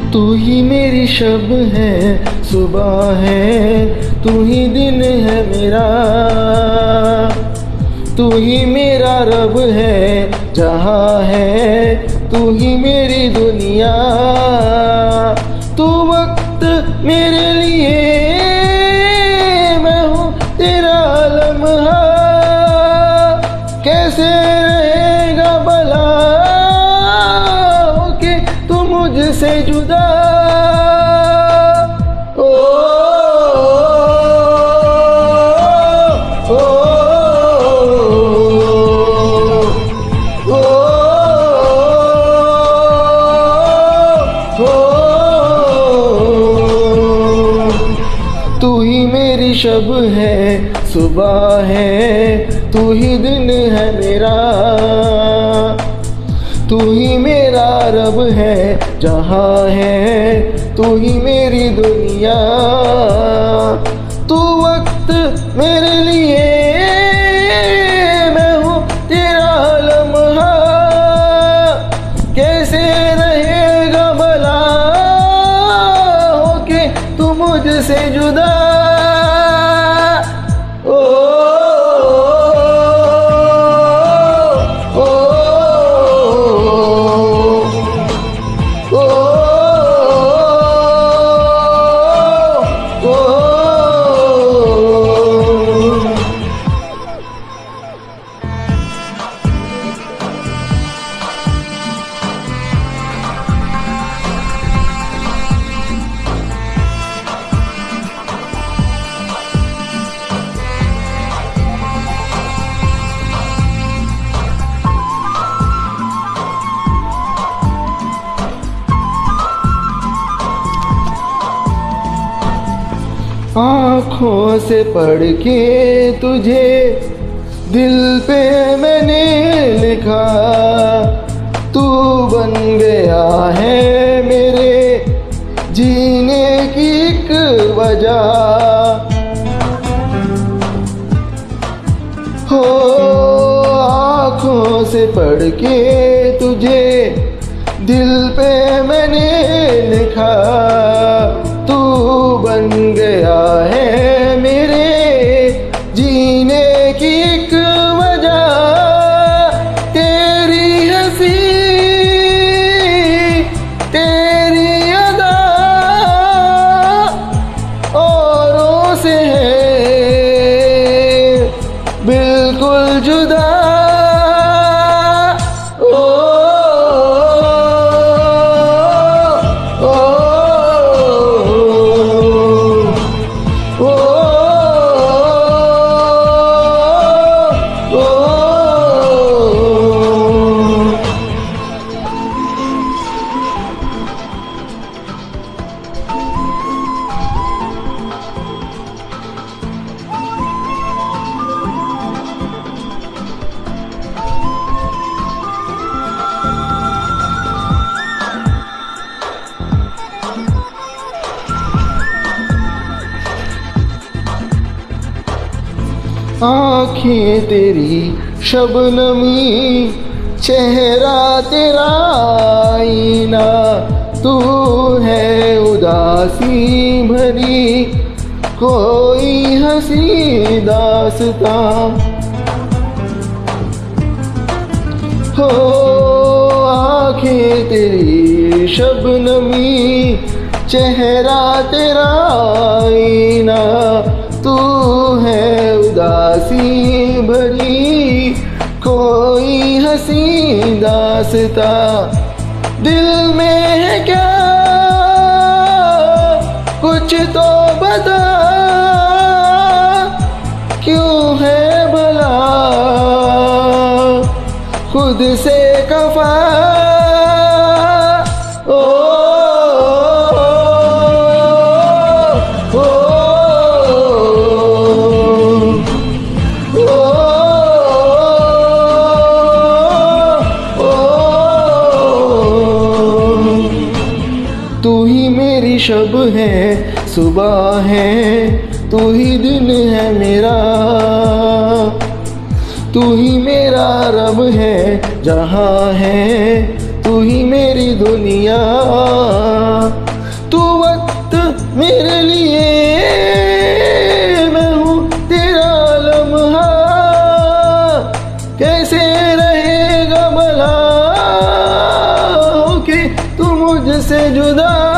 तू ही मेरी शब है, सुबह है, तू ही दिन है मेरा। तू ही मेरा रब है, जहाँ है तू ही मेरी दुनिया। तू वक्त मेरे लिए, मैं हूँ तेरा लम्हा। कैसे रहेगा भला होके तू मुझसे जुदा। ओ, ओ, ओ, ओ, तू ही मेरी शब है, सुबह है, तू ही दिन है मेरा। तू ही मेरा रब है, जहाँ है तू ही मेरी दुनिया। तू वक्त मेरे लिए, मैं हूँ तेरा लम्हा। कैसे रहेगा भला होके तू मुझसे जुदा। आँखों से पढ़ के तुझे दिल पे मैंने लिखा। तू बन गया है मेरे जीने की एक वजह। हो आँखों से पढ़ के तुझे दिल पे मैंने लिखा। तू बन गया है मेरे जीने की एक वजह। तेरी हंसी तेरी अदा औरों से है बिल्कुल जुदा। आँखें तेरी शबनमी, चेहरा तेरा आईना। तू है उदासी भरी कोई हंसी दास्तां। हो आँखें तेरी शबनमी, चेहरा तेरा आईना। तू है उदासी भरी कोई हंसी दास्ता। दिल में है क्या कुछ तो बता, क्यों है भला खुद से खफा। तू ही मेरी शब है, सुबह है, तू ही दिन है मेरा। तू ही मेरा रब है, जहाँ है तू ही मेरी दुनिया। तू वक्त मेरे लिए, मैं हूँ तेरा लम्हा। कैसे रहेगा भला कि तू मुझसे जुदा।